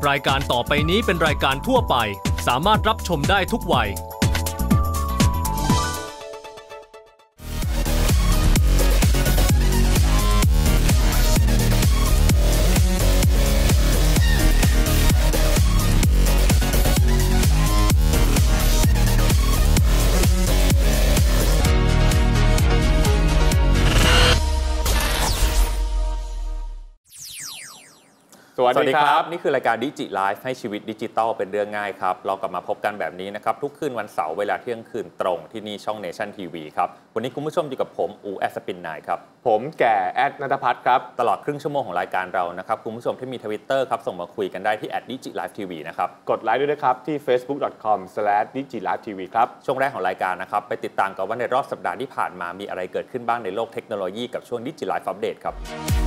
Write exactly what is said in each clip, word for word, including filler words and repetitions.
รายการต่อไปนี้เป็นรายการทั่วไปสามารถรับชมได้ทุกวัยสวัสดีครับนี่คือรายการดิจิไลฟ์ให้ชีวิตดิจิทัลเป็นเรื่องง่ายครับเรากลับมาพบกันแบบนี้นะครับทุกคืนวันเสาร์เวลาเที่ยงคืนตรงที่นี่ช่อง Nation ที วี ครับวันนี้คุณผู้ชมอยู่กับผมอูแอดสปินนายครับผมแก่แอดณัฐพัฒน์ครับตลอดครึ่งชั่วโมงของรายการเรานะครับคุณผู้ชมที่มี Twitter ครับส่งมาคุยกันได้ที่ แอท ดิจิไลฟ์ที วี นะครับกดไลค์ด้วยนะครับที่ เฟซบุ๊ก ดอท คอม สแลช ดิจิไลฟ์ที วี ครับช่วงแรกของรายการนะครับไปติดตามกันว่าในรอบสัปดาห์ที่ผ่านมามีอะไรเกิดขึ้นบ้างในโลกเทคโนโลยีกับช่วงดิจิไลฟ์อัปเดตครับ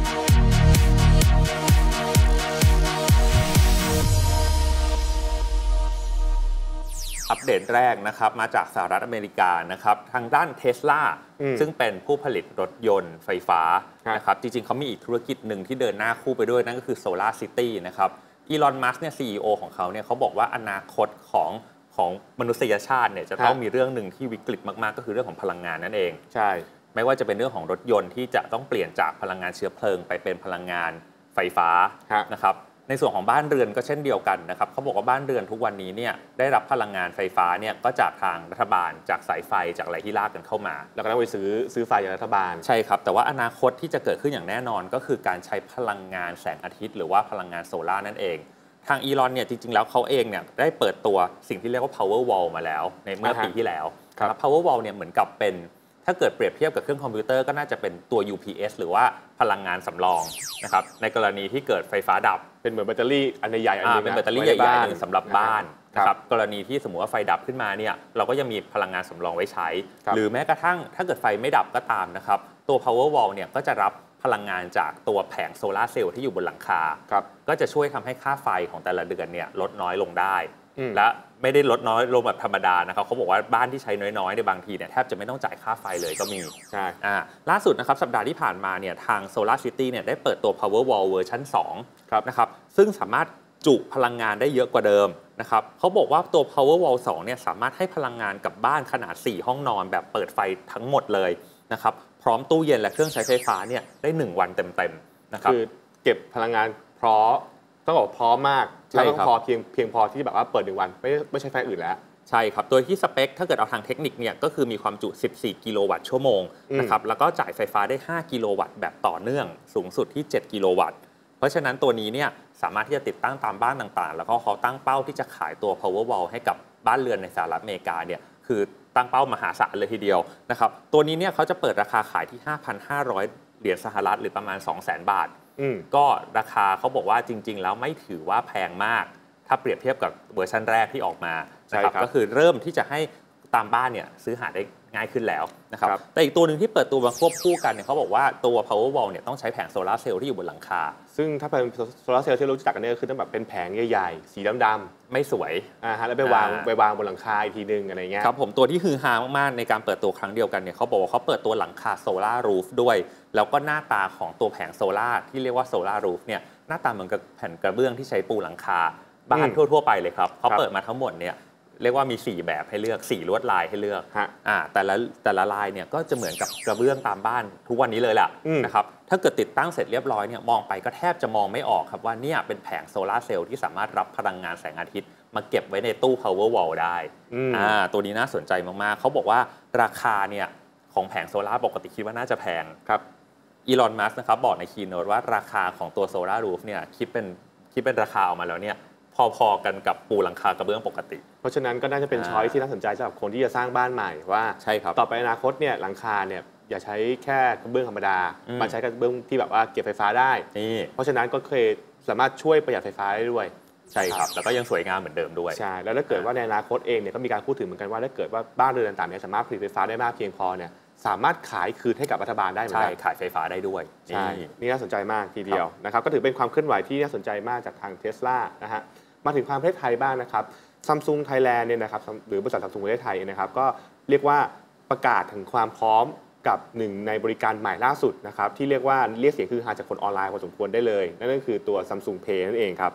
อัปเดตแรกนะครับมาจากสหรัฐอเมริกานะครับทางด้าน Tesla ซึ่งเป็นผู้ผลิตรถยนต์ไฟฟ้านะครับจริงๆเขามีอีกธุรกิจหนึ่งที่เดินหน้าคู่ไปด้วยนั่นก็คือ Solar City นะครับอีลอน มัสก์เนี่ย ซี อี โอ ของเขาเนี่ยเขาบอกว่าอนาคตของของมนุษยชาติเนี่ยจะต้องมีเรื่องหนึ่งที่วิกฤตมากๆก็คือเรื่องของพลังงานนั่นเองใช่ไม่ว่าจะเป็นเรื่องของรถยนต์ที่จะต้องเปลี่ยนจากพลังงานเชื้อเพลิงไปเป็นพลังงานไฟฟ้านะครับในส่วนของบ้านเรือนก็เช่นเดียวกันนะครับเขาบอกว่าบ้านเรือนทุกวันนี้เนี่ยได้รับพลังงานไฟฟ้าเนี่ยก็จากทางรัฐบาลจากสายไฟจากอะไรที่ลากกันเข้ามาแล้วก็ต้องไปซื้อซื้อไฟจากรัฐบาลใช่ครับแต่ว่าอนาคตที่จะเกิดขึ้นอย่างแน่นอนก็คือการใช้พลังงานแสงอาทิตย์หรือว่าพลังงานโซลาร์นั่นเองทางอีลอนเนี่ยจริงๆแล้วเขาเองเนี่ยได้เปิดตัวสิ่งที่เรียกว่า power wall มาแล้วในเมื่อปีที่แล้วแล้ว power wall เนี่ยเหมือนกับเป็นถ้าเกิดเปรียบเทียบกับเครื่องคอมพิวเตอร์ก็น่าจะเป็นตัว ยู พี เอส หรือว่าพลังงานสำรองนะครับในกรณีที่เกิดไฟฟ้าดับเป็นเหมือนแบตเตอรี่อันใหญ่ๆอันนึงเป็นแบตเตอรี่ใหญ่ๆหนึ่งสำหรับบ้านนะครับกรณีที่สมมุติว่าไฟดับขึ้นมาเนี่ยเราก็ยังมีพลังงานสำรองไว้ใช้หรือแม้กระทั่งถ้าเกิดไฟไม่ดับก็ตามนะครับตัว power wall เนี่ยก็จะรับพลังงานจากตัวแผงโซลาร์เซลล์ที่อยู่บนหลังคาก็จะช่วยทำให้ค่าไฟของแต่ละเดือนเนี่ยลดน้อยลงได้และไม่ได้ลดน้อยลงแบบธรรมดานะครับเขาบอกว่าบ้านที่ใช้น้อยๆในบางทีเนี่ยแทบจะไม่ต้องจ่ายค่าไฟเลยก็มีใช่อ่าล่าสุดนะครับสัปดาห์ที่ผ่านมาเนี่ยทาง Solar City เนี่ยได้เปิดตัว Power Wall เวอร์ชันสองนะครับซึ่งสามารถจุพลังงานได้เยอะกว่าเดิมนะครับเขาบอกว่าตัว Power Wall สองเนี่ยสามารถให้พลังงานกับบ้านขนาดสี่ห้องนอนแบบเปิดไฟทั้งหมดเลยนะครับพร้อมตู้เย็นและเครื่องใช้ไฟฟ้าเนี่ยได้หนึ่งวันเต็มๆนะครับคือเก็บพลังงานพร้อมต้องบอกพร้อมมากแล้วก็พอเพียงเพียงพอที่แบบว่าเปิดหนึ่งวันไม่ไม่ใช้ไฟอื่นแล้วใช่ครับโดยที่สเปคถ้าเกิดเอาทางเทคนิคเนี่ยก็คือมีความจุสิบสี่กิโลวัตต์ชั่วโมงนะครับแล้วก็จ่ายไฟฟ้าได้ห้ากิโลวัตต์แบบต่อเนื่องสูงสุดที่เจ็ดกิโลวัตต์เพราะฉะนั้นตัวนี้เนี่ยสามารถที่จะติดตั้งตามบ้านต่างๆแล้วก็เขาตั้งเป้าที่จะขายตัว Power Wall ให้กับบ้านเรือนในสหรัฐอเมริกาเนี่ยคือตั้งเป้ามหาศาลเลยทีเดียวนะครับตัวนี้เนี่ยเขาจะเปิดราคาขายที่ ห้าพันห้าร้อย เหรียญสหรัฐหรือประมาณ สองแสน บาทก็ราคาเขาบอกว่าจริงๆแล้วไม่ถือว่าแพงมากถ้าเปรียบเทียบกับเวอร์ชันแรกที่ออกมานะครับก็คือเริ่มที่จะให้ตามบ้านเนี่ยซื้อหาได้ง่ายขึ้นแล้วนะครับแต่อีกตัวหนึ่งที่เปิดตัวมาควบคู่กันเนี่ยเขาบอกว่าตัว Power Wall เนี่ยต้องใช้แผงโซลาร์เซลล์ที่อยู่บนหลังคาซึ่งถ้าเป็นโซลาร์เซลล์ที่รู้จักกันเนี่ยคือต้องแบบเป็นแผงใหญ่ๆสีดำๆไม่สวยอ่าฮะแล้วไปวางไปวางบนหลังคาอีกทีนึงอะไรเงี้ยครับผมตัวที่ฮือฮามากๆในการเปิดตัวครั้งเดียวกันเนี่ยเขาบอกว่าเขาเปิดตัวหลังคาโซลาร์รูฟด้วยแล้วก็หน้าตาของตัวแผงโซลาร์ที่เรียกว่าโซลาร์รูฟเนี่ยหน้าตาเหมือนกับแผ่นกระเบื้องที่ใช้ปูหลังคาบ้านทั่วๆไปเลยครับเขาเปิดมาทั้งหมดเนี่ยเรียกว่ามีสี่แบบให้เลือกสี่ลวดลายให้เลือกอ่าแต่ละแต่ละลายเนี่ยก็จะเหมือนกับกระเบื้องตามบ้านทุกวันนี้เลยแหละนะครับถ้าเกิดติดตั้งเสร็จเรียบร้อยเนี่ยมองไปก็แทบจะมองไม่ออกครับว่าเนี่ยเป็นแผงโซลาร์เซลล์ที่สามารถรับพลังงานแสงอาทิตย์มาเก็บไว้ในตู้ Power Wall ได้อ่าตัวนี้น่าสนใจมากๆเขาบอกว่าราคาเนี่ยของแผงโซลาร์ปกติคิดว่าน่าจะแพงครับอีลอน มัสก์นะครับบอกในคีย์โน้ตว่าราคาของตัวโซลาร์รูฟเนี่ยคิดเป็นคิดเป็นราคาออกมาแล้วเนี่ยพอๆกันกับปูหลังคากระเบื้องปกติเพราะฉะนั้นก็น่าจะเป็นช้อยที่น่าสนใจสำหรับคนที่จะสร้างบ้านใหม่ว่าใช่ครับต่อไปอนาคตเนี่ยหลังคาเนี่ยอย่าใช้แค่กระเบื้องธรรมดามาใช้กระเบื้องที่แบบว่าเก็บไฟฟ้าได้เพราะฉะนั้นก็เคยสามารถช่วยประหยัดไฟฟ้าได้ด้วยใช่ครับแล้วก็ยังสวยงามเหมือนเดิมด้วยใช่แล้วถ้าเกิดว่าในอนาคตเองเนี่ยก็มีการพูดถึงเหมือนกันว่าถ้าเกิดว่าบ้านเรือนต่างๆเนี่ยสามารถผลิตไฟฟ้าได้มากเพียงพอเนี่ยสามารถขายคืนให้กับรัฐบาลได้เหมือนกันขายไฟฟ้าได้ด้วยใช่นี่น่าสนใจมากทีเดียวนะครับก็ถือเป็นความเคลื่อนไหวที่น่าสนใจมากจากทาง Tesla นะฮะมาถึงความประเทศไทยบ้างนะครับ Samsung Thailand เนี่ยนะครับหรือบริษัท Samsung ประเทศไทยนะครับก็เรียกว่าประกาศถึงความพร้อมกับหนึ่งในบริการใหม่ล่าสุดนะครับที่เรียกว่าเรียกเสียงคือฮาจากคนออนไลน์พอสมควรได้เลยนั่นก็คือตัว Samsung Pay นั่นเองครับ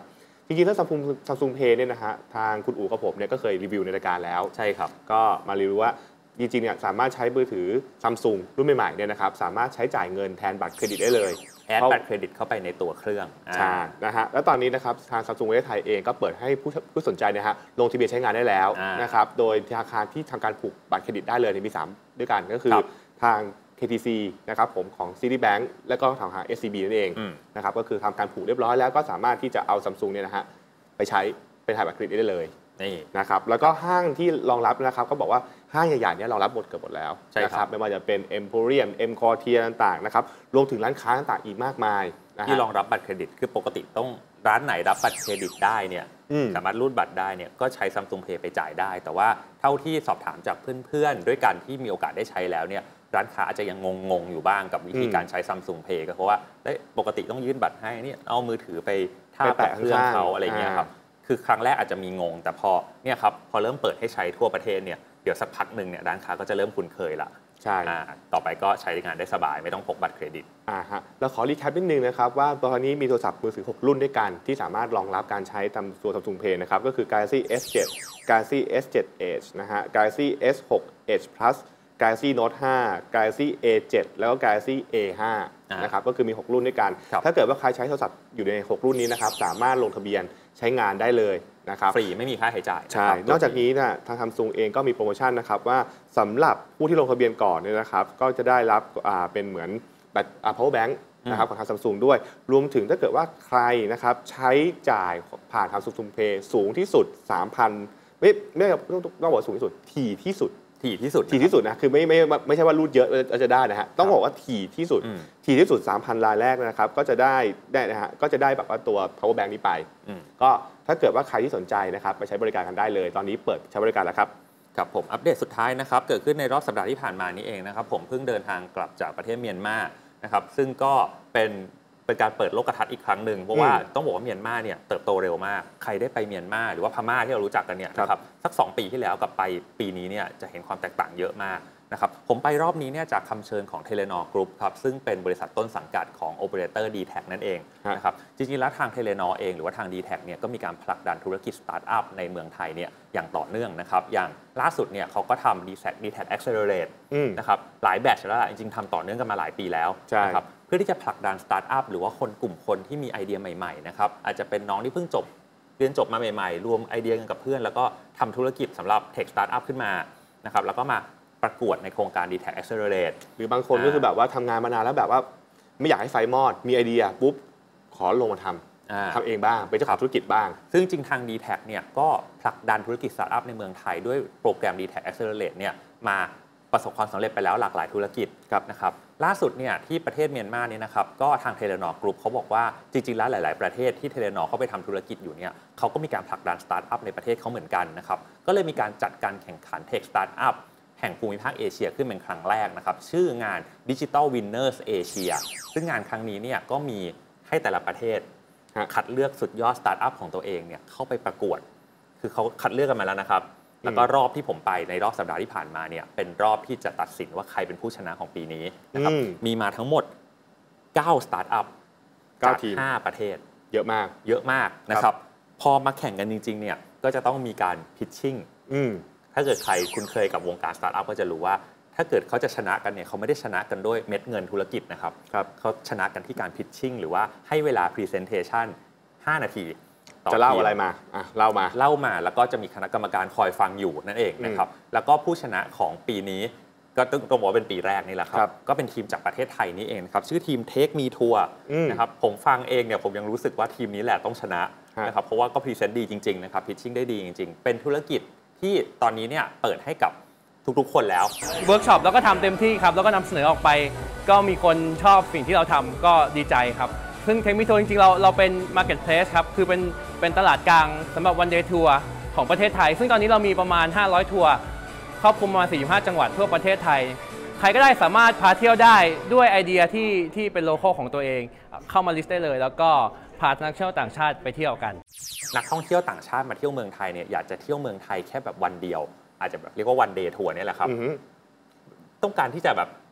จริงๆถ้า Samsung Samsung Pay เนี่ยนะฮะทางคุณอู๋กับผมเนี่ยก็เคยรีวิวในรายการแล้วใช่ครับก็มารีวิวว่าจริงๆเนี่ยสามารถใช้มือถือ Samsung รุ่นใหม่ๆเนี่ยนะครับสามารถใช้จ่ายเงินแทนบัตรเครดิตได้เลยแอดบัตรเครดิตเข้าไปในตัวเครื่องใช่นะฮะแล้วตอนนี้นะครับทาง Samsung ประเทศไทยเองก็เปิดให้ผู้ผู้สนใจเนี่ยฮะลงทะเบียนใช้งานได้แล้วนะครับโดยธนาคารที่ทำการผูกบัตรเครดิตได้เลยมีสามด้วยกันก็คือทาง เค ที ซี นะครับผมของ Citibank และก็ทาง เอส ซี บี นั่นเองนะครับก็คือทำการผูกเรียบร้อยแล้วก็สามารถที่จะเอา Samsung เนี่ยนะฮะไปใช้เป็นถ่ายบัตรเครดิตได้เลยนี่นะครับแล้วก็ห้างที่รองรับนะครับก็บอกว่าห้างใหญ่ๆเนี่ยรองรับหมดเกือบหมดแล้วนะครับไม่ว่าจะเป็น Emporium M Quartier ต่างๆนะครับรวมถึงร้านค้าต่างๆอีกมากมายที่รองรับบัตรเครดิตคือปกติต้องร้านไหนรับบัตรเครดิตได้เนี่ยสามารถรูดบัตรได้เนี่ยก็ใช้ Samsung Pay ไปจ่ายได้แต่ว่าเท่าที่สอบถามจากเพื่อนๆด้วยกันที่มีโอกาสได้ใช้แล้วเนี่ยร้านค้าอาจจะยังงงๆอยู่บ้างกับวิธีการใช้ Samsung Pay ก็เพราะว่าปกติต้องยื่นบัตรให้นี่เอามือถือไปทาบกับเครื่องเขาอะไรเงี้ยครับคือครั้งแรกอาจจะมีงงแต่พอเนี่ยครับพอเริ่มเปิดให้ใช้ทั่วประเทศเนี่ยเดี๋ยวสักพักหนึ่งเนี่ยร้านค้าก็จะเริ่มคุ้นเคยละใช่ต่อไปก็ใช้งานได้สบายไม่ต้องพกบัตรเครดิตอ่าฮะแล้วขอรีแคปนิดนึงนะครับว่าตอนนี้มีโทรศัพท์มือถือหกรุ่นด้วยกันที่สามารถรองรับการใช้ตามตัว Samsung Pay นะครับก็คือ Galaxy เอส เซเว่น Galaxy เอส เซเว่น Edge นะฮะ Galaxy เอส ซิก Edge Plus Galaxy Note ไฟว์ Galaxy เอ เซเว่น แล้วก็ Galaxy เอ ไฟว์ นะครับก็คือมีหกรุ่นด้วยกันถ้าเกิดว่าใครใช้โทรศัพท์อยู่ในหกรุ่นนี้นะครับสามารถลงทะเบียนใช้งานได้เลยนะครับฟรีไม่มีค่าใช้จ่ายใช่นอกจากนี้นะทาง Samsung เองก็มีโปรโมชั่นนะครับว่าสำหรับผู้ที่ลงทะเบียนก่อนเนี่ยนะครับก็จะได้รับเป็นเหมือนแบต power bank นะครับของทาง Samsung ด้วยรวมถึงถ้าเกิดว่าใครนะครับใช้จ่ายผ่านทาง Samsung Pay สูงที่สุด สามพัน ไม่ไม่ต้องบอกสูงที่สุดถี่ที่สุดถี่ที่สุดถี่ที่สุดนะคือไม่ไม่ไม่ใช่ว่ารูดเยอะจะได้นะฮะต้องบอกว่าถี่ที่สุดถี่ที่สุด สามพัน รายแรกนะครับก็จะได้ได้นะฮะก็จะได้แบบว่าตัว power bank นี้ไปก็ถ้าเกิดว่าใครที่สนใจนะครับไปใช้บริการกันได้เลยตอนนี้เปิดใช้บริการแล้วครับครับผมอัปเดตสุดท้ายนะครับเกิดขึ้นในรอบสัปดาห์ที่ผ่านมานี้เองนะครับผมเพิ่งเดินทางกลับจากประเทศเมียนมานะครับซึ่งก็เป็นเป็นการเปิดโลกทัศน์อีกครั้งหนึ่งเพราะว่าต้องบอกว่าเมียนมาเนี่ยเติบโตเร็วมากใครได้ไปเมียนมาหรือว่าพม่าที่เรารู้จักกันเนี่ยนะครับสักสองปีที่แล้วกับไปปีนี้เนี่ยจะเห็นความแตกต่างเยอะมากนะครับผมไปรอบนี้เนี่ยจากคำเชิญของ Telenor Group ครับซึ่งเป็นบริษัทต้นสังกัดของ Operator ดี แท็ก นั่นเองนะครับจริงๆแล้วทาง Telenor เองหรือว่าทาง ดี แท็ก เนี่ยก็มีการผลักดันธุรกิจสตาร์ทอัพในเมืองไทยเนี่ยอย่างต่อเนื่องนะครับอย่างล่าสุดเนี่ยเขาก็ทำ ดี แท็ก ดี แท็ก Accelerate นะครับหลายแบตช์แล้วจริงๆทำต่อเนื่องกันมาหลายปีแล้วนะครับเพื่อที่จะผลักดันสตาร์ทอัพหรือว่าคนกลุ่มคนที่มีไอเดียใหม่ๆนะครับอาจจะเป็นน้องที่เพิ่งจบเรียนจบมาใหม่ๆรวมไอเดียกันกับเพื่อนแล้วก็ทำธุรกิจสำหรับเทคสตาร์ทอัพขึ้นมานะครับแล้วก็มาประกวดในโครงการ ดี แท็ก Accelerate หรือบางคนก็คือแบบว่าทำงานมานานแล้วแบบว่าไม่อยากให้ไฟมอดมีไอเดียปุ๊บขอลงมาทำทำเองบ้างเป็นเจ้าของธุรกิจบ้างซึ่งจริงทาง ดี แท็ก เนี่ยก็ผลักดันธุรกิจสตาร์ทอัพในเมืองไทยด้วยโปรแกรม ดี แท็ก Accelerate เนี่ยมาประสบความสำเร็จไปแล้วหลากหลายธุรกิจนะครับล่าสุดเนี่ยที่ประเทศเมียนมาเนี่ยนะครับก็ทาง Telenor Group เขาบอกว่าจริงๆแล้วหลายๆประเทศที่ Telenor เข้าไปทำธุรกิจอยู่เนี่ยเขาก็มีการผลักดันสตาร์ทอัพในประเทศเขาเหมือนกันนะครับก็เลยมีการจัดการแข่งขัน Tech Startup แห่งภูมิภาคเอเชียขึ้นเป็นครั้งแรกนะครับชื่องาน Digital Winners Asia ซึ่งงานครั้งนี้เนี่ยก็มีให้แต่ละประเทศคัดเลือกสุดยอดสตาร์ทอัพของตัวเองเนี่ยเข้าไปประกวดคือเขาคัดเลือกกันมาแล้วนะครับแล้วก็รอบที่ผมไปในรอบสัปดาห์ที่ผ่านมาเนี่ยเป็นรอบที่จะตัดสินว่าใครเป็นผู้ชนะของปีนี้นะครับมีมาทั้งหมดเก้าสตาร์ทอัพจากห้าประเทศเยอะมากเยอะมากนะครับพอมาแข่งกันจริงๆเนี่ยก็จะต้องมีการพิชชิ่งถ้าเกิดใครคุ้นเคยกับวงการสตาร์ทอัพก็จะรู้ว่าถ้าเกิดเขาจะชนะกันเนี่ยเขาไม่ได้ชนะกันด้วยเม็ดเงินธุรกิจนะครับเขาชนะกันที่การพิชชิ่งหรือว่าให้เวลาพรีเซนเทชันห้านาทีจะเล่าอะไรมาอ่ะเล่ามาเล่ามาแล้วก็จะมีคณะกรรมการคอยฟังอยู่นั่นเองนะครับแล้วก็ผู้ชนะของปีนี้ก็ต้องบอกว่าเป็นปีแรกนี่แหละครับก็เป็นทีมจากประเทศไทยนี่เองครับชื่อทีม Take Me Tour นะครับผมฟังเองเนี่ยผมยังรู้สึกว่าทีมนี้แหละต้องชนะนะครับเพราะว่าก็พรีเซนต์ดีจริงๆนะครับพิชชิ่งได้ดีจริงๆเป็นธุรกิจที่ตอนนี้เนี่ยเปิดให้กับทุกๆคนแล้วเวิร์กช็อปแล้วก็ทำเต็มที่ครับแล้วก็นำเสนอออกไปก็มีคนชอบสิ่งที่เราทำก็ดีใจครับซึ่งเทคมิโทจริงๆเราเราเป็น Marketplace ครับคือเป็นเป็นตลาดกลางสำหรับ One Day Tour ของประเทศไทยซึ่งตอนนี้เรามีประมาณห้าร้อยทัวร์ครอบคลุมประมาณสี่สิบห้าจังหวัดทั่วประเทศไทยใครก็ได้สามารถพาเที่ยวได้ด้วยไอเดียที่ที่เป็นโลคอลของตัวเองเข้ามาลิสต์ได้เลยแล้วก็พานักท่องเที่ยวต่างชาติไปเที่ยวกันนักท่องเที่ยวต่างชาติมาเที่ยวเมืองไทยเนี่ยอยากจะเที่ยวเมืองไทยแค่แบบวันเดียวอาจจะแบบเรียกว่า One Day Tour นี่แหละครับต้องการที่จะแบบ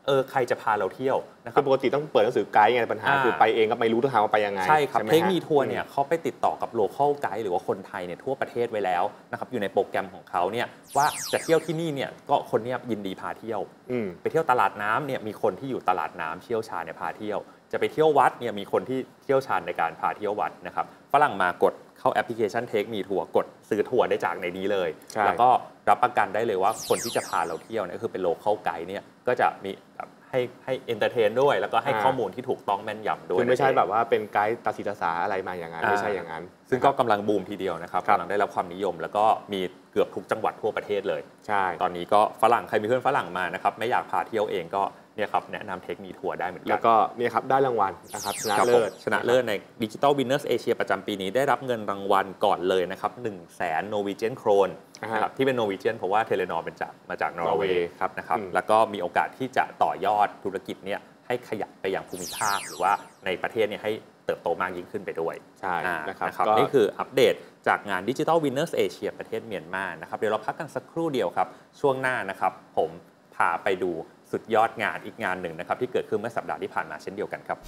เออใครจะพาเราเที่ยวนะคคืรับอปกติต้องเปิดหนังสือไกด์ไงปัญหาคือไปเองก็ไม่รู้ทางว่าไปยังไงใช่ครับไหมเทคมีทัวร์เนี่ยเขาไปติดต่อกับโลคอลไกด์หรือว่าคนไทยเนี่ยทั่วประเทศไว้แล้วนะครับอยู่ในโปรแกรมของเขาเนี่ยว่าจะเที่ยวที่นี่เนี่ยก็คนเนี้ยยินดีพาเที่ยวไปเที่ยวตลาดน้ำเนี่ยมีคนที่อยู่ตลาดน้ำเชี่ยวชาญเนี่ยพาเที่ยวจะไปเที่ยววัดเนี่ยมีคนที่เชี่ยวชาญในการพาเที่ยววัดนะครับฝรั่งมากดเข้าแอปพลิเคชัน Take Me Tour กดซื้อทัวร์ได้จากในนี้เลยแล้วก็รับประกันได้เลยว่าคนที่จะพาเราเที่ยวเนี่ยคือเป็นโลคอลไกด์เนี่ยก็จะมีให้ให้เอนเตอร์เทนด้วยแล้วก็ให้ข้อมูลที่ถูกต้องแม่นยำด้วยคือไม่ใช่แบบว่าเป็นไกด์ตาสีตาสาอะไรมาอย่างนั้นไม่ใช่อย่างนั้นซึ่งก็กำลังบูมทีเดียวนะครับกำลังได้รับความนิยมแล้วก็มีเกือบทุกจังหวัดทั่วประเทศเลยใช่ตอนนี้ก็ฝรั่งใครมีเพื่อนฝรั่งมานะครับไม่อยากพาเที่ยวเองก็เนี่ยครับแนะนำเทคมีทัวร์ได้เหมือนกันแล้วก็เนี่ยครับได้รางวัลนะครับชนะเลิศชนะเลิศใน Digital Winners Asia ประจำปีนี้ได้รับเงินรางวัลก่อนเลยนะครับ หนึ่งแสน Norwegian Krone นะครับที่เป็น Norwegian เพราะว่าเทเลนอร์เป็นจากมาจากนอร์เวย์ครับนะครับแล้วก็มีโอกาสที่จะต่อยอดธุรกิจเนี่ยให้ขยายไปยังภูมิภาคหรือว่าในประเทศเนี่ยให้เติบโตมากยิ่งขึ้นไปด้วยใช่นะครับนี่คืออัปเดตจากงาน Digital Winners Asia ประเทศเมียนมานะครับเดี๋ยวเราพักกันสักครู่เดียวครับช่วงหน้านะครับผมพาไปดูสุดยอดงานอีกงานหนึ่งนะครับที่เกิดขึ้นเมื่อสัปดาห์ที่ผ่านมาเช่นเดียวกันครับ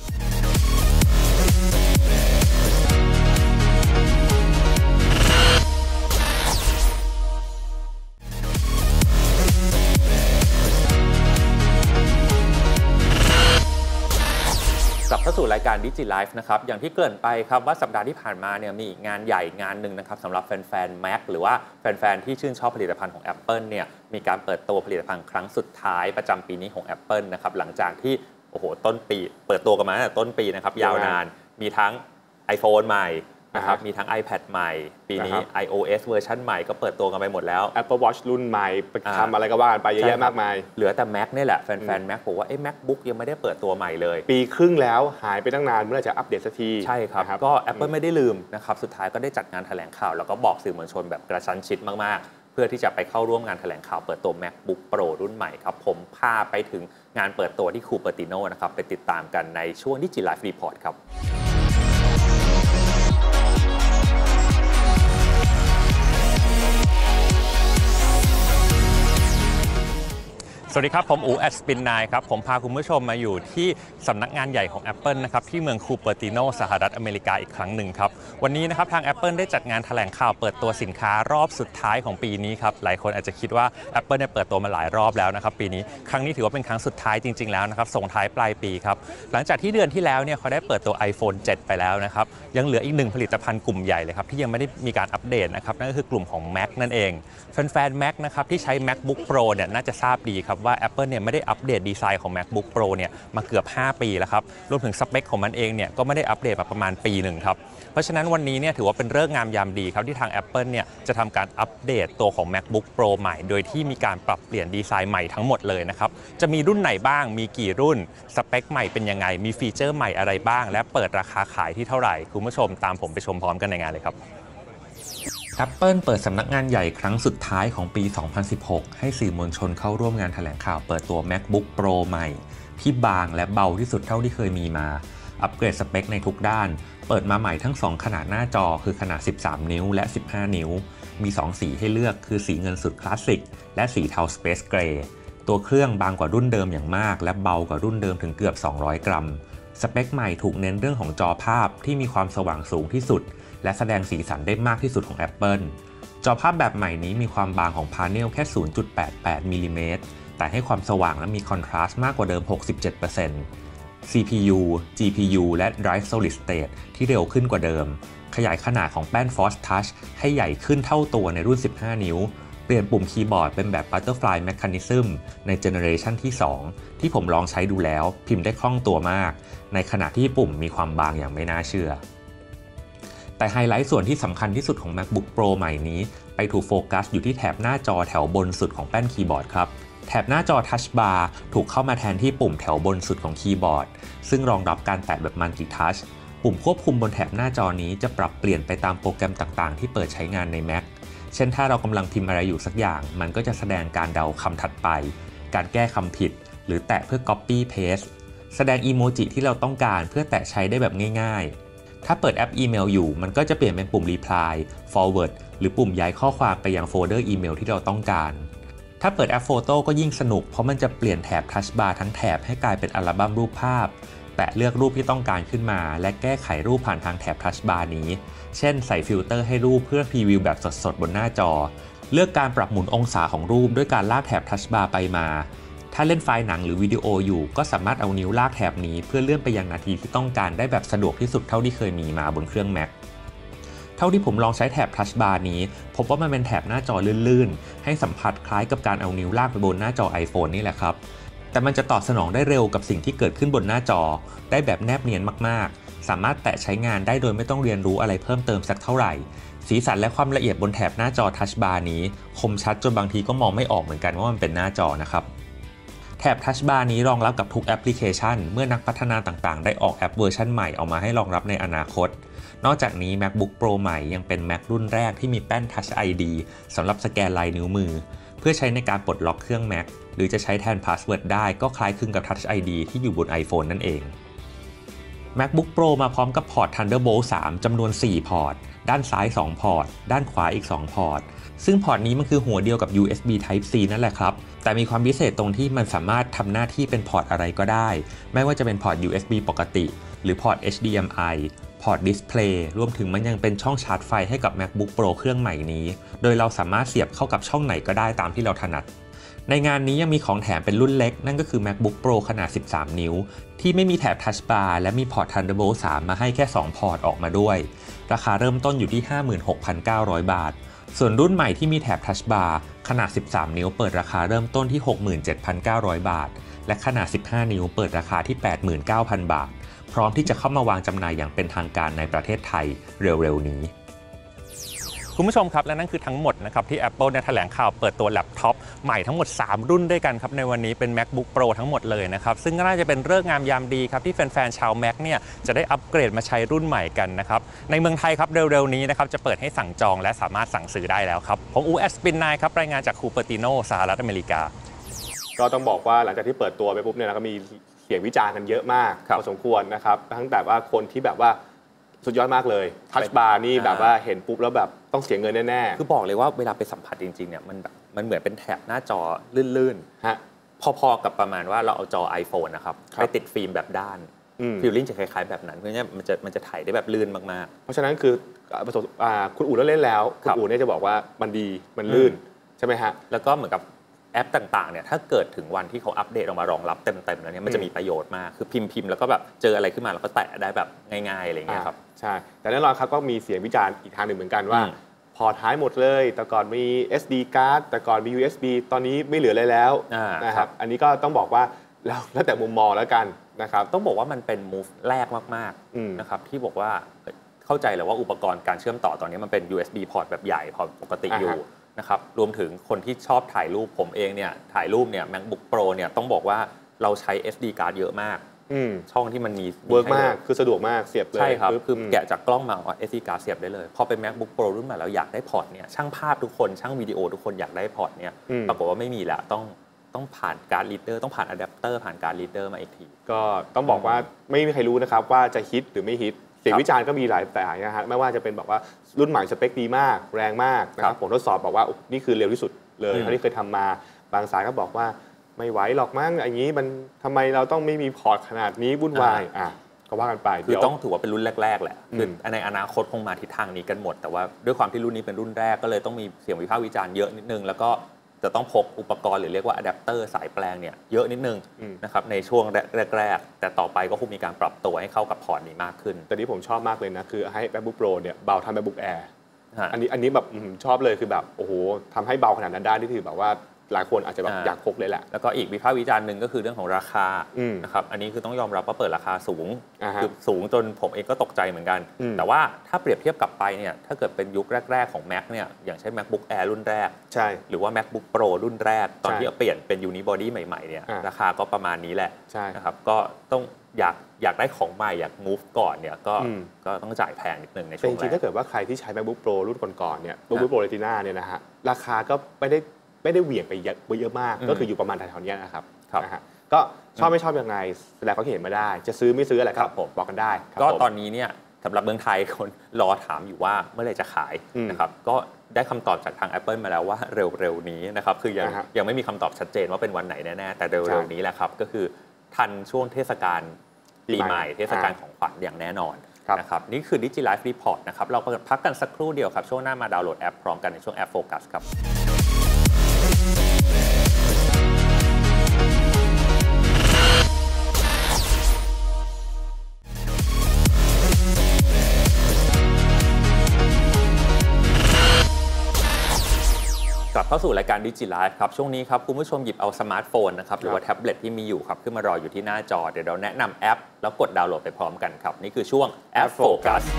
กลับเข้าสู่รายการ Digi Life นะครับอย่างที่เกริ่นไปครับว่าสัปดาห์ที่ผ่านมาเนี่ยมีอีกงานใหญ่งานหนึ่งนะครับสำหรับแฟนๆ Mac หรือว่าแฟนๆที่ชื่นชอบผลิตภัณฑ์ของ Apple เนี่ยมีการเปิดตัวผลิตภัณฑ์ครั้งสุดท้ายประจำปีนี้ของ Apple นะครับหลังจากที่โอ้โหต้นปีเปิดตัวกันมาตั้งแต่ต้นปีนะครับยาวนานมีทั้ง iPhone ใหม่นะครับมีทั้ง iPad ใหม่ปีนี้ iOS เวอร์ชันใหม่ก็เปิดตัวกันไปหมดแล้ว Apple Watch รุ่นใหม่ทำอะไรก็ว่ากันไปเยอะแยะมากมายเหลือแต่ Mac นี่แหละแฟนๆ Mac บอกว่าเอ๊ะ MacBook ยังไม่ได้เปิดตัวใหม่เลยปีครึ่งแล้วหายไปตั้งนานเมื่อจะอัปเดตสักทีใช่ครับก็ Apple ไม่ได้ลืมนะครับสุดท้ายก็ได้จัดงานแถลงข่าวแล้วก็บอกสื่อมวลชนแบบกระชั้นชิดมากๆเพื่อที่จะไปเข้าร่วมงานแถลงข่าวเปิดตัว MacBook Pro รุ่นใหม่ครับผมพาไปถึงงานเปิดตัวที่คูเปอร์ติโนนะครับไปติดตามกันในช่วง Digi Life Report ครับสวัสดีครับผมอู๋แอดสปินไนน์ครับผมพาคุณผู้ชมมาอยู่ที่สำนักงานใหญ่ของ Apple นะครับที่เมืองคูเปอร์ติโนสหรัฐอเมริกาอีกครั้งหนึ่งครับวันนี้นะครับทาง Apple ได้จัดงานแถลงข่าวเปิดตัวสินค้ารอบสุดท้ายของปีนี้ครับหลายคนอาจจะคิดว่า Apple เนี่ยเปิดตัวมาหลายรอบแล้วนะครับปีนี้ครั้งนี้ถือว่าเป็นครั้งสุดท้ายจริงๆแล้วนะครับส่งท้ายปลายปีครับหลังจากที่เดือนที่แล้วเนี่ยเขาได้เปิดตัว iPhone เซเว่น ไปแล้วนะครับยังเหลืออีกหนึ่งผลิตภัณฑ์กลุ่มใหญ่เลยครับที่ยังไม่ได้มีการอัปเดตนะครับนั่นก็คือกลุ่มของ Mac นั่นเองแฟนๆ Mac นะครับที่ใช้ MacBook Pro เนี่ยน่าจะทราบดีครับว่า Apple เนี่ยไม่ได้อัปเดตดีไซน์ของ MacBook Pro เนี่ยมาเกือบห้าปีแล้วครับรวมถึงสเปคของมันเองเนี่ยก็ไม่ได้อัปเดตมาประมาณปีหนึ่งครับเพราะฉะนั้นวันนี้เนี่ยถือว่าเป็นฤกษ์งามยามดีครับที่ทาง Apple เนี่ยจะทำการอัปเดตตัวของ MacBook Pro ใหม่โดยที่มีการปรับเปลี่ยนดีไซน์ใหม่ทั้งหมดเลยนะครับจะมีรุ่นไหนบ้างมีกี่รุ่นสเปคใหม่เป็นยังไงมีฟีเจอร์ใหม่อะไรบ้างและเปิดราคาขายที่เท่าไหร่คุณผู้ชมตามผมไปชมพร้อมกันในงานเลยครับ Apple เปิดสำนักงานใหญ่ครั้งสุดท้ายของปี สองพันสิบหก ให้สื่อมวลชนเข้าร่วมงานแถลงข่าวเปิดตัว MacBook Pro ใหม่ที่บางและเบาที่สุดเท่าที่เคยมีมาอัปเกรดสเปคในทุกด้านเปิดมาใหม่ทั้งสองขนาดหน้าจอคือขนาดสิบสามนิ้วและสิบห้านิ้วมีสองสีให้เลือกคือสีเงินสุดคลาสสิกและสีเทา Space Gray ตัวเครื่องบางกว่ารุ่นเดิมอย่างมากและเบากว่ารุ่นเดิมถึงเกือบสองร้อยกรัมสเปคใหม่ถูกเน้นเรื่องของจอภาพที่มีความสว่างสูงที่สุดและแสดงสีสันได้มากที่สุดของ Apple จอภาพแบบใหม่นี้มีความบางของพาเนลแค่ ศูนย์จุดแปดแปดมิลลิเมตรแต่ให้ความสว่างและมีคอนทราสต์มากกว่าเดิม หกสิบเจ็ดเปอร์เซ็นต์ ซี พี ยู จี พี ยู และ Drive Solid State ที่เร็วขึ้นกว่าเดิมขยายขนาดของแป้น Force Touch ให้ใหญ่ขึ้นเท่าตัวในรุ่นสิบห้านิ้วเปลี่ยนปุ่มคีย์บอร์ดเป็นแบบ Butterfly Mechanism ในเจเนอเรชันที่สองที่ผมลองใช้ดูแล้วพิมพ์ได้คล่องตัวมากในขณะที่ปุ่มมีความบางอย่างไม่น่าเชื่อแต่ไฮไลท์ส่วนที่สำคัญที่สุดของ MacBook Pro ใหม่นี้ไปถูกโฟกัสอยู่ที่แถบหน้าจอแถวบนสุดของแป้นคีย์บอร์ดครับแถบหน้าจอ Touch Bar ถูกเข้ามาแทนที่ปุ่มแถวบนสุดของคีย์บอร์ดซึ่งรองรับการแตะแบบ Multi Touch ปุ่มควบคุมบนแถบหน้าจอนี้จะปรับเปลี่ยนไปตามโปรแกรมต่างๆที่เปิดใช้งานใน Mac เช่นถ้าเรากำลังพิมพ์อะไรอยู่สักอย่างมันก็จะแสดงการเดาคำถัดไปการแก้คำผิดหรือแตะเพื่อ Copy Paste แสดงอีโมจิที่เราต้องการเพื่อแตะใช้ได้แบบง่ายๆถ้าเปิดแอปอีเมลอยู่มันก็จะเปลี่ยนเป็นปุ่ม Reply Forward หรือปุ่มย้ายข้อความไปยังโฟลเดอร์อีเมลที่เราต้องการถ้าเปิดแอปโฟโต้ก็ยิ่งสนุกเพราะมันจะเปลี่ยนแถบทัชบาร์ทั้งแถบให้กลายเป็นอัลบั้มรูปภาพแตะเลือกรูปที่ต้องการขึ้นมาและแก้ไขรูปผ่านทางแถบทัชบาร์นี้เช่นใส่ฟิลเตอร์ให้รูปเพื่อพรีวิวแบบสดๆบนหน้าจอเลือกการปรับหมุนองศาของรูปด้วยการลากแถบทัชบาร์ไปมาถ้าเล่นไฟล์หนังหรือวิดีโออยู่ก็สามารถเอานิ้วลากแถบนี้เพื่อเลื่อนไปยังนาทีที่ต้องการได้แบบสะดวกที่สุดเท่าที่เคยมีมาบนเครื่อง Mac เท่าที่ผมลองใช้แถบทัชบาร์นี้พบว่ามันเป็นแถบหน้าจอลื่นๆให้สัมผัสคล้ายกับการเอานิ้วลากไปบนหน้าจอ iPhone นี่แหละครับแต่มันจะตอบสนองได้เร็วกับสิ่งที่เกิดขึ้นบนหน้าจอได้แบบแนบเนียนมากๆสามารถแตะใช้งานได้โดยไม่ต้องเรียนรู้อะไรเพิ่มเติมสักเท่าไหร่สีสันและความละเอียดบนแถบหน้าจอทัชบาร์นี้คมชัดจนบางทีก็มองไม่ออกเหมือนกันว่ามันเป็นหน้าจอนะครับแถบทัชบาร์นี้รองรับกับทุกแอปพลิเคชันเมื่อนักพัฒนาต่างๆได้ออกแอปเวอร์ชันใหม่ออกมาให้รองรับในอนาคตนอกจากนี้ MacBook Pro ใหม่ยังเป็น Mac รุ่นแรกที่มีแป้น Touch ไอ ดี สำหรับสแกนลายนิ้วมือเพื่อใช้ในการปลดล็อกเครื่อง Mac หรือจะใช้แทนพาสเวิร์ดได้ก็คล้ายคลึงกับ Touch ไอ ดี ที่อยู่บน iPhone นั่นเอง MacBook Pro มาพร้อมกับพอร์ต Thunderbolt สามจำนวนสี่พอร์ตด้านซ้ายสองพอร์ตด้านขวาอีกสองพอร์ตซึ่งพอร์ตนี้มันคือหัวเดียวกับ ยู เอส บี Type C นั่นแหละครับแต่มีความพิเศษตรงที่มันสามารถทำหน้าที่เป็นพอร์ตอะไรก็ได้ไม่ว่าจะเป็นพอร์ต ยู เอส บี ปกติหรือพอร์ต เอช ดี เอ็ม ไอ พอร์ต Display รวมถึงมันยังเป็นช่องชาร์จไฟให้กับ MacBook Pro เครื่องใหม่นี้โดยเราสามารถเสียบเข้ากับช่องไหนก็ได้ตามที่เราถนัดในงานนี้ยังมีของแถมเป็นรุ่นเล็กนั่นก็คือ MacBook Pro ขนาดสิบสามนิ้วที่ไม่มีแถบ Touch Bar และมีพอร์ต Thunderbolt สามมาให้แค่สองพอร์ตออกมาด้วยราคาเริ่มต้นอยู่ที่ ห้าหมื่นหกพันเก้าร้อย บาทส่วนรุ่นใหม่ที่มีแถบ Touch Bar ขนาดสิบสามนิ้วเปิดราคาเริ่มต้นที่ หกหมื่นเจ็ดพันเก้าร้อย บาทและขนาดสิบห้านิ้วเปิดราคาที่ แปดหมื่นเก้าพัน บาทพร้อมที่จะเข้ามาวางจำหน่ายอย่างเป็นทางการในประเทศไทยเร็วๆนี้คุณผู้ชมครับและนั่นคือทั้งหมดนะครับที่ Apple เนี่ยแถลงข่าวเปิดตัวแล็ปท็อปใหม่ทั้งหมดสามรุ่นด้วยกันครับในวันนี้เป็น MacBook Pro ทั้งหมดเลยนะครับซึ่งน่าจะเป็นฤกษ์งามยามดีครับที่แฟนๆชาว Mac เนี่ยจะได้อัปเกรดมาใช้รุ่นใหม่กันนะครับในเมืองไทยครับเร็วๆนี้นะครับจะเปิดให้สั่งจองและสามารถสั่งซื้อได้แล้วครับผมอูแอสปินไนครับรายงานจากคูเปอร์ติโนสหรัฐอเมริกาก็ต้องบอกว่าหลังจากที่เปิดตัวไปปุ๊บเนี่ยก็มีเสียงวิจารณ์กันเยอะมากพอสมควรนะครับทั้งแบบว่าคนที่แบบว่าสุดยอดมากเลยทัชบาร์นี่แบบว่าเห็นปุ๊บแล้วแบบต้องเสียเงินแน่ๆคือบอกเลยว่าเวลาไปสัมผัสจริงๆเนี่ยมันแบบมันเหมือนเป็นแถบหน้าจอลื่นๆฮะพอๆกับประมาณว่าเราเอาจอ iPhone นะครับไปติดฟิล์มแบบด้านฟีลลิ่งจะคล้ายๆแบบนั้นเพราะงั้นมันจะมันจะถ่ายได้แบบลื่นมากๆเพราะฉะนั้นคือประสบคุณอู๋เล่นแล้วคุณอู๋เนี่ยจะบอกว่ามันดีมันลื่นใช่ไหมฮะแล้วก็เหมือนกับแอปต่างๆเนี่ยถ้าเกิดถึงวันที่เขาอัปเดตออกมารองรับเต็มๆแล้วเนี่ยมันจะมีประโยชน์มากคือพิมพ์พิมพ์แล้วก็แบบเจออะไรขึ้นมาแล้วก็แตะได้แบบง่ายๆอะไรเงี้ยครับใช่แต่แน่นอนครับก็มีเสียงวิจารณ์อีกทางหนึ่งเหมือนกันว่าพอท้ายหมดเลยแต่ก่อนมี เอส ดี card แต่ก่อนมี ยู เอส บี ตอนนี้ไม่เหลืออะไรแล้วนะครับอันนี้ก็ต้องบอกว่าแล้วแล้วแต่มุมมองแล้วกันนะครับต้องบอกว่ามันเป็น move แรกมากๆนะครับที่บอกว่าเข้าใจเลยว่าอุปกรณ์การเชื่อมต่อตอนนี้มันเป็น ยู เอส บี พอร์ตแบบใหญ่พอปกติอยู่นะครับรวมถึงคนที่ชอบถ่ายรูปผมเองเนี่ยถ่ายรูปเนี่ย MacBook Pro เนี่ยต้องบอกว่าเราใช้ เอส ดี card เยอะมากช่องที่มันมีเวิร์กมากคือสะดวกมากเสียบเลยใช่ครับคือแกะจากกล้องมาเอา เอส ดี card เสียบได้เลยพอเป็น MacBook Pro รุ่นใหม่แล้วอยากได้พอร์ตเนี่ยช่างภาพทุกคนช่างวิดีโอทุกคนอยากได้พอร์ตเนี่ยปรากฏว่าไม่มีแล้วต้องต้องผ่านการ์ดรีดเดอร์ต้องผ่านอะแดปเตอร์ผ่านการ์ดรีดเดอร์มาอีกทีก็ต้องบอกว่าไม่มีใครรู้นะครับว่าจะฮิตหรือไม่ฮิตเสียงวิจารณ์ก็มีหลายแต่นะฮะไม่ว่าจะเป็นบอกว่ารุ่นใหม่สเปคดีมากแรงมากนะครับผมทดสอบบอกว่านี่คือเร็วที่สุดเลยเท่าที่เคยทำมาบางสายก็บอกว่าไม่ไหวหรอกมั้งอย่างนี้มันทำไมเราต้องไม่มีพอร์ตขนาดนี้วุ่นวายอ่ะก็ว่ากันไปคือต้องถือว่าเป็นรุ่นแรกๆแหละคือในอนาคตคงมาทิศทางนี้กันหมดแต่ว่าด้วยความที่รุ่นนี้เป็นรุ่นแรกก็เลยต้องมีเสียงวิพากษ์วิจารณ์เยอะนิดนึงแล้วก็จะต้องพกอุปกรณ์หรือเรียกว่าอะแดปเตอร์สายแปลงเนี่ยเยอะนิดนึงนะครับในช่วงแรกๆแต่ต่อไปก็คงมีการปรับตัวให้เข้ากับพอร์ตนี้มากขึ้นแต่ที่ผมชอบมากเลยนะคือให้ MacBook Pro เนี่ยเบาทำ MacBook Air อันนี้อันนี้แบบชอบเลยคือแบบโอ้โหทำให้เบาขนาดนั้นได้ที่ถือแบบว่าหลายคนอาจจะแบบอยากพกเลยแหละแล้วก็อีกวิพากษ์วิจารณ์หนึ่งก็คือเรื่องของราคานะครับอันนี้คือต้องยอมรับว่าเปิดราคาสูงคือสูงจนผมเองก็ตกใจเหมือนกันแต่ว่าถ้าเปรียบเทียบกลับไปเนี่ยถ้าเกิดเป็นยุคแรกๆของ Mac เนี่ยอย่างเช่น MacBook Air รุ่นแรกใช่หรือว่า MacBook Pro รุ่นแรกตอนที่เปลี่ยนเป็น Unibody ใหม่ๆเนี่ยราคาก็ประมาณนี้แหละนะครับก็ต้องอยากอยากได้ของใหม่อยาก move ก่อนเนี่ยก็ก็ต้องจ่ายแพงนิดนึงในช่วงแรกจริงๆถ้าเกิดว่าใครที่ใช้ MacBook Pro รุ่นก่อนๆเนี่ย MacBook Pro Retina เนี่ยนะฮะราคาก็ไม่ได้ไม่ได้เหวี่ยงไปเยอะเยอะมากก็คืออยู่ประมาณแถวๆนี้นะครับนะฮะก็ชอบไม่ชอบยังไงแสดงความคิดเห็นมาได้จะซื้อไม่ซื้ออะไรครับบอกกันได้ก็ตอนนี้เนี่ยสำหรับเมืองไทยคนรอถามอยู่ว่าเมื่อไหร่จะขายนะครับก็ได้คำตอบจากทาง Apple มาแล้วว่าเร็วๆนี้นะครับคือยังยังไม่มีคำตอบชัดเจนว่าเป็นวันไหนแน่ๆแต่เร็วๆนี้แหละครับก็คือทันช่วงเทศกาลปีใหม่เทศกาลของขวัญอย่างแน่นอนนะครับนี่คือ DigiLife Report นะครับเราพักกันสักครู่เดียวครับช่วงหน้ามาดาวน์โหลดแอปพร้อมกันในช่วงแอปโฟกัสครับกลับเข้าสู่รายการ DigiLife ครับช่วงนี้ครับคุณผู้ชมหยิบเอาสมาร์ทโฟนนะครับหรือว่าแท็บเล็ตที่มีอยู่ครับขึ้นมารออยู่ที่หน้าจอเดี๋ยวเราแนะนำแอปแล้วกดดาวน์โหลดไปพร้อมกันครับนี่คือช่วงแอปโฟกัส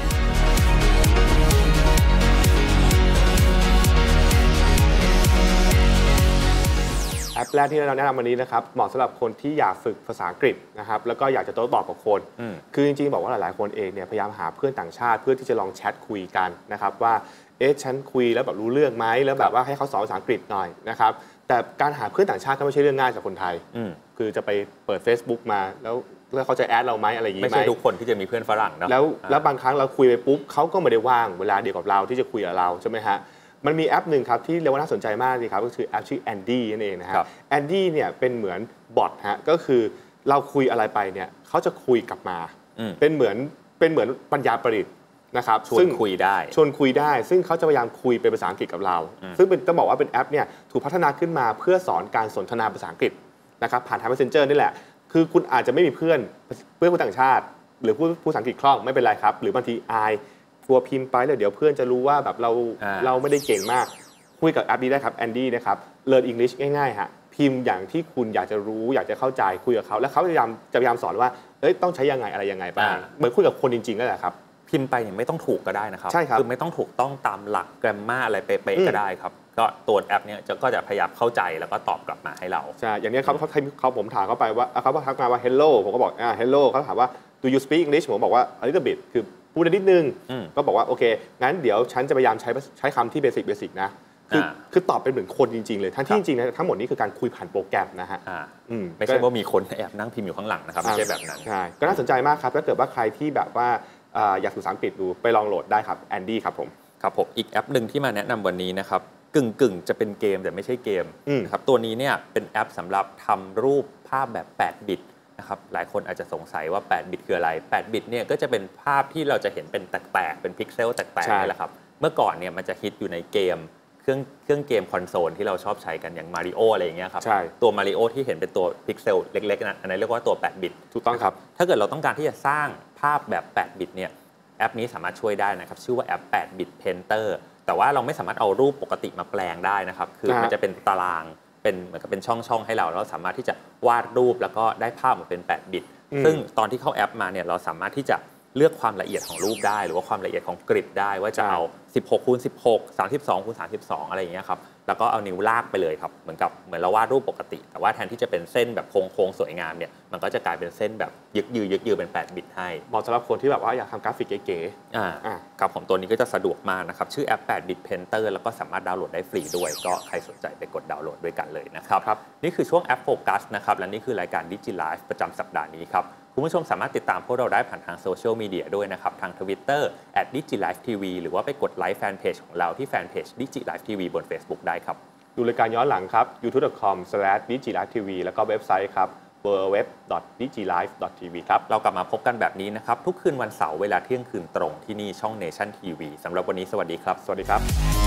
แอปแรกที่เราแนะนำวันนี้นะครับเหมาะสำหรับคนที่อยากฝึกภาษาอังกฤษนะครับแล้วก็อยากจะโต้ตอบกับคนคือจริงๆบอกว่าหลายๆคนเองเนี่ยพยายามหาเพื่อนต่างชาติเพื่อที่จะลองแชทคุยกันนะครับว่าเอ๊ะฉันคุยแล้วแบบรู้เรื่องไหมแล้วแบบว่าให้เขาสอนภาษาอังกฤษหน่อยนะครับแต่การหาเพื่อนต่างชาติก็ไม่ใช่เรื่องง่ายสำหรับคนไทยคือจะไปเปิด Facebook มาแล้วแล้วเขาจะแอดเราไหมอะไรอย่างนี้ไหมไม่ใช่ทุกคนที่จะมีเพื่อนฝรั่งเนาะแล้วแล้วบางครั้งเราคุยไปปุ๊บเขาก็ไม่ได้ว่างเวลาเดียวกับเราที่จะคุยกับเราใช่ไหมฮะมันมีแอปหนึ่งครับที่เรียกว่าน่าสนใจมากเลยครับก็คือแอปชื่อ Andy นั่นเองนะฮะ Andy เนี่ยเป็นเหมือนบอทฮะก็คือเราคุยอะไรไปเนี่ยเขาจะคุยกลับมาเป็นเหมือนเป็นเหมือนปัญญาประดิษฐ์นะครับชวนคุยได้ชวนคุยได้ซึ่งเขาจะพยายามคุยเป็นภาษาอังกฤษกับเราซึ่งเป็นต้องบอกว่าเป็นแอปเนี่ยถูกพัฒนาขึ้นมาเพื่อสอนการสนทนาภาษาอังกฤษนะครับผ่านทาง Messenger นี่แหละคือคุณอาจจะไม่มีเพื่อนเพื่อนคนต่างชาติหรือผู้ผู้ภาษาอังกฤษคล่องไม่เป็นไรครับหรือบางทีอายกลัวพิมพ์ไปแล้วเดี๋ยวเพื่อนจะรู้ว่าแบบเราเราไม่ได้เก่งมากคุยกับแอปนี้ได้ครับ Andy นะครับ Learn English ง่ายๆฮะพิมพ์อย่างที่คุณอยากจะรู้อยากจะเข้าใจคุยกับเขาแล้วเขาจะพยายามจะพยายามสอนว่าเอ้ยต้องใช้ยังไงอะไรยังไงบ้างเหมือนคุยกับคนจริงๆนั่นแหละครับพิมพ์ไปเนี่ยไม่ต้องถูกก็ได้นะครับใช่ครับคือไม่ต้องถูกต้องตามหลักแกรมมาอะไรเป๊ะๆก็ได้ครับก็ตัวแอปเนี่ยก็จะพยายามเข้าใจแล้วก็ตอบกลับมาให้เราใช่อย่างนี้เขาเขาเขาผมถามเขาไปว่าเขาทักมาว่า hello ผมก็บอกอ่า hello เขาถามว่า do you speak English ผมบอกว่า a little bit คือพูดได้นิดนึงก็บอกว่าโอเคงั้นเดี๋ยวฉันจะพยายามใช้ใช้คำที่เบสิกเบสิกนะคือคือตอบเป็นเหมือนคนจริงๆเลยทั้งที่จริงๆนะทั้งหมดนี้คือการคุยผ่านโปรแกรมนะฮะไม่ใช่ว่ามีคนแอบนั่งพิมพ์อยู่ข้างหลังนะครับไม่ใช่แบบนั้นใช่ก็น่าสนใจมากครับถ้าเกิดว่าใครที่แบบว่าอยากศึกษาอังกฤษดูไปลองโหลดได้ครับ Andy ครับผมครับผมอีกแอปหนึ่งที่มาแนะนำวันนี้นะครับกึ่งกึ่งจะเป็นเกมแต่ไม่ใช่เกมนะครับตัวนี้เนี่ยเป็นแอปสำหรับทำรูปภาพแบบแปดบิตนะครับหลายคนอาจจะสงสัยว่าแปดบิตคืออะไรแปดบิตเนี่ยก็จะเป็นภาพที่เราจะเห็นเป็นแตกๆเป็นพิกเซลแตกๆนี่แหละครับเมื่อก่อนเนี่ยมันจะฮิตอยู่ในเกมเครื่องเครื่องเกมคอนโซลที่เราชอบใช้กันอย่างมาริโออะไรอย่างเงี้ยครับตัวมาริโอที่เห็นเป็นตัวพิกเซลเล็กๆนะอันนั้นเรียกว่าตัวแปดบิตถูกต้องครับถ้าเกิดเราต้องการที่จะสร้างภาพแบบแปดบิตเนี่ยแอปนี้สามารถช่วยได้นะครับชื่อว่าแอปแปดบิต Painter แต่ว่าเราไม่สามารถเอารูปปกติมาแปลงได้นะครับคือมันจะเป็นตารางเป็นเหมือนกับเป็นช่องๆให้เราเราสามารถที่จะวาดรูปแล้วก็ได้ภาพมาเป็นแปดบิตซึ่งตอนที่เข้าแอปมาเนี่ยเราสามารถที่จะเลือกความละเอียดของรูปได้หรือว่าความละเอียดของกริดได้ว่าจะเอาสิบหกคูณสิบหก สามสิบสองคูณสามสิบสองอะไรอย่างเงี้ยครับแล้วก็เอานิ้วลากไปเลยครับเหมือนกับเหมือนเราวาดรูปปกติแต่ว่าแทนที่จะเป็นเส้นแบบโค้งๆสวยงามเนี่ยมันก็จะกลายเป็นเส้นแบบยึกยือยึกยือเป็นแปดบิตให้เหมาะสำหรับคนที่แบบว่าอยากทำกราฟิกเก๋ๆอ่าครับผมตัวนี้ก็จะสะดวกมากนะครับชื่อแอปแปดบิต Painter แล้วก็สามารถดาวน์โหลดได้ฟรีด้วยก็ใครสนใจไปกดดาวน์โหลดด้วยกันเลยนะครับนี่คือช่วงแอปโฟกัสนะครับและนี่คือรายการ DigiLife ประจำสัปดาห์นี้ครับคุณผู้ชมสามารถติดตามพวกเราได้ผ่านทางโซเชียลมีเดียด้วยนะครับทาง Twitter แอท ดิจิไลฟ์ทีวี หรือว่าไปกดไลค์แฟนเพจของเราที่แฟนเพจ DigiLife ที วี บน Facebook ได้ครับดูรายการย้อนหลังครับ ยูทูบ ดอท คอม สแลช ดิจิไลฟ์ทีวี แล้วก็เว็บไซต์ครับ ดับเบิลยู ดับเบิลยู ดับเบิลยู ดอท ดิจิไลฟ์ ดอท ที วี ครับเรากลับมาพบกันแบบนี้นะครับทุกคืนวันเสาร์เวลาเที่ยงคืนตรงที่นี่ช่อง Nation ที วี สำหรับวันนี้สวัสดีครับสวัสดีครับ